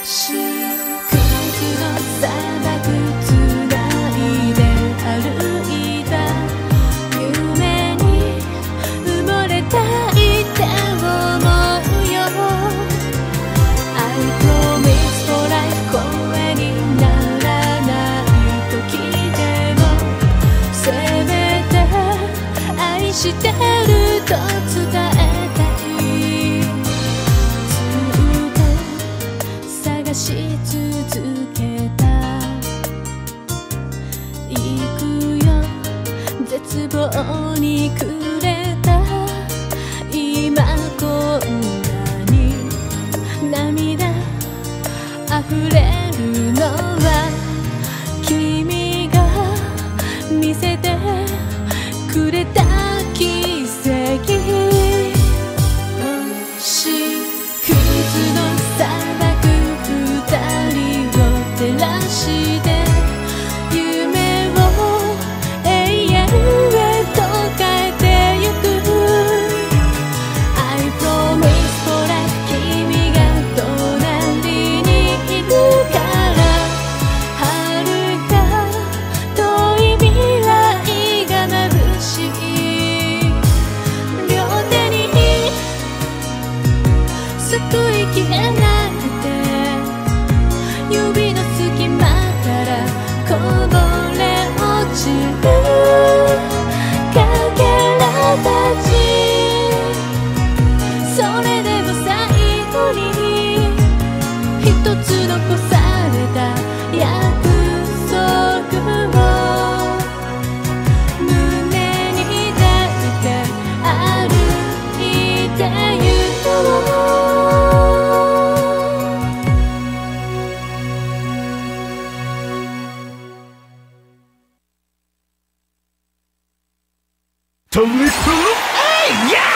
星屑の砂漠つないで歩いた夢に埋もれたいって思うよ I promise for life 声にならない時でもせめて愛してると伝えたいずっと探し続けた行くよ絶望に暮れた今こんなに涙溢れるのは君が見せてくれた奇跡星屑の砂漠二人を照らして夢を永遠へと変えてゆく I promise for life 君が隣にいるから遥か遠い未来が眩しい両手に救いきれなくて指の隙間からこぼれ落ちるかけらたちそれでも最後に一つ残された約束を胸に抱いて歩いてゆこうトリプル A!